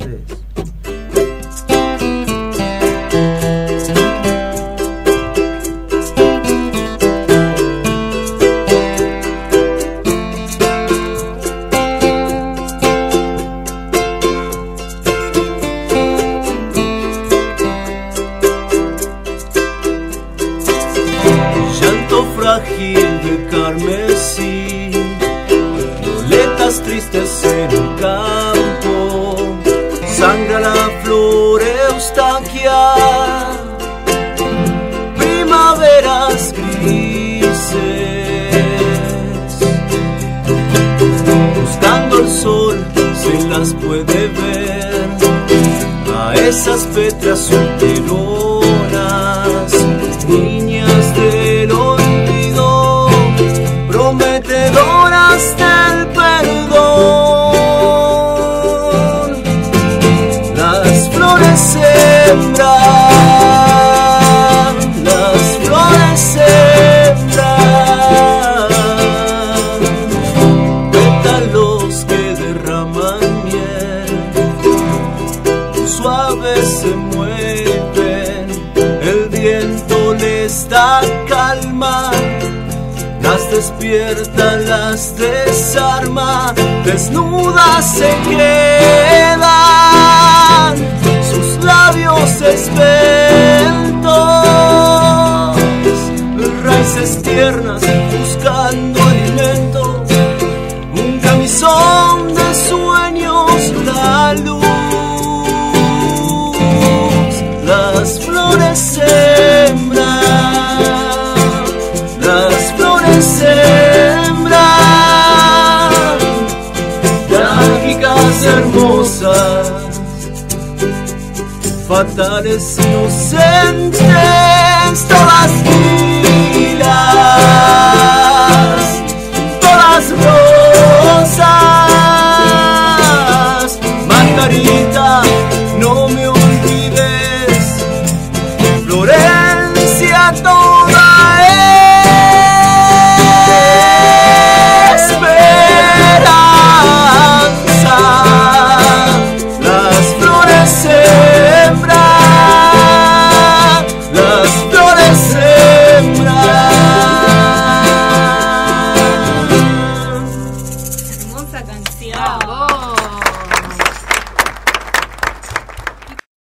ustedes. Llanto frágil de carmesí, violetas tristes en el campo, sangra la flor eustaquia, primaveras grises, buscando el sol se las puede ver, a esas petras solteronas, niñas del olvido, prometedoras del perdón. Las flores sembran, las flores sembran, pétalos que derraman miel, suaves se mueven, el viento les da calma, las despierta, las desarma, desnudas se quedan, sus labios esbeltos, raíces tiernas buscando alimento, un camisón de sueños, la luz. Las flores sembran, las flores sembran, trágicas hermosas, fatales inocentes, todas